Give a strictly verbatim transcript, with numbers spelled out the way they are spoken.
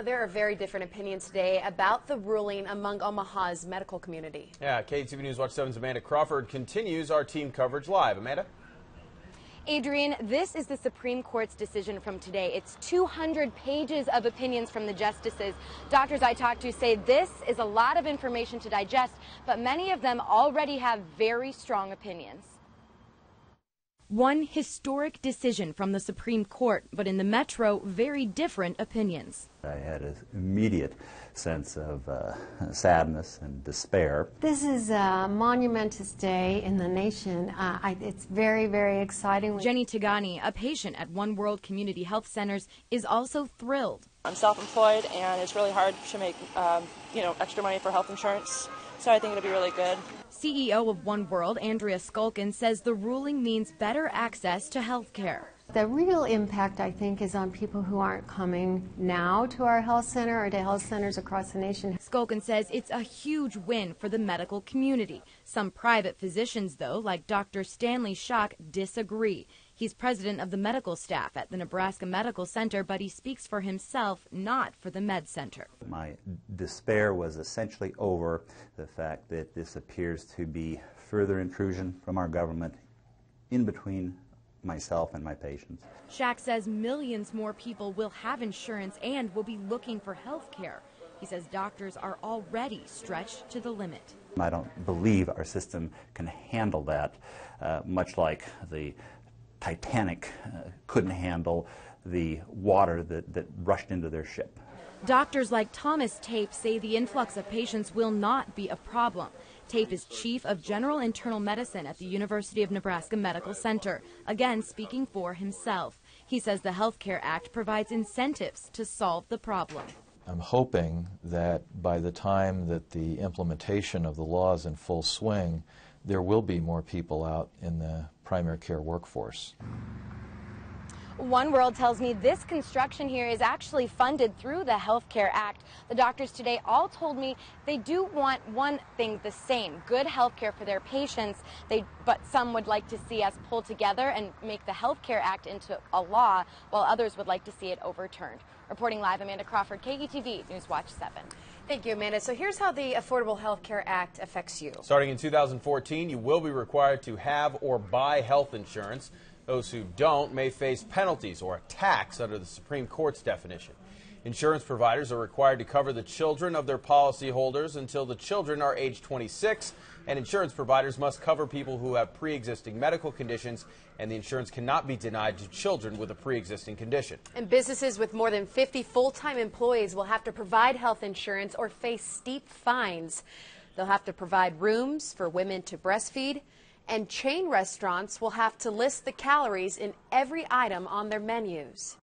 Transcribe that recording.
there are very different opinions today about the ruling among Omaha's medical community. Yeah, K T V News Watch seven's Amanda Crawford continues our team coverage live. Amanda? Adrian, this is the Supreme Court's decision from today. It's two hundred pages of opinions from the justices. Doctors I talked to say this is a lot of information to digest, but many of them already have very strong opinions. One historic decision from the Supreme Court, but in the Metro, very different opinions. I had an immediate sense of uh, sadness and despair. This is a monumentous day in the nation. Uh, I, it's very, very exciting. Jenny Tagani, a patient at One World Community Health Centers, is also thrilled. I'm self-employed, and it's really hard to make um, you know, extra money for health insurance, so I think it'll be really good. C E O of One World, Andrea Skulkin, says the ruling means better access to health care. The real impact, I think, is on people who aren't coming now to our health center or to health centers across the nation. Skulkin says it's a huge win for the medical community. Some private physicians, though, like Doctor Stanley Schock, disagree. He's president of the medical staff at the Nebraska Medical Center, but he speaks for himself, not for the Med Center. My despair was essentially over the fact that this appears to be further intrusion from our government in between myself and my patients. Schock says millions more people will have insurance and will be looking for health care. He says doctors are already stretched to the limit. I don't believe our system can handle that, uh, much like the Titanic uh, couldn't handle the water that, that rushed into their ship. Doctors like Thomas Tape say the influx of patients will not be a problem. Tape is chief of general internal medicine at the University of Nebraska Medical Center, again speaking for himself. He says the Health Care Act provides incentives to solve the problem. I'm hoping that by the time that the implementation of the law is in full swing, there will be more people out in the primary care workforce. One World tells me this construction here is actually funded through the Health Care Act. The doctors today all told me they do want one thing the same, good health care for their patients, they, but some would like to see us pull together and make the Health Care Act into a law, while others would like to see it overturned. Reporting live, Amanda Crawford, K E T V News Watch seven. Thank you, Amanda. So here's how the Affordable Health Care Act affects you. Starting in two thousand fourteen, you will be required to have or buy health insurance. Those who don't may face penalties or a tax under the Supreme Court's definition. Insurance providers are required to cover the children of their policyholders until the children are age twenty-six, and insurance providers must cover people who have pre-existing medical conditions, and the insurance cannot be denied to children with a pre-existing condition. And businesses with more than fifty full-time employees will have to provide health insurance or face steep fines. They'll have to provide rooms for women to breastfeed, and chain restaurants will have to list the calories in every item on their menus.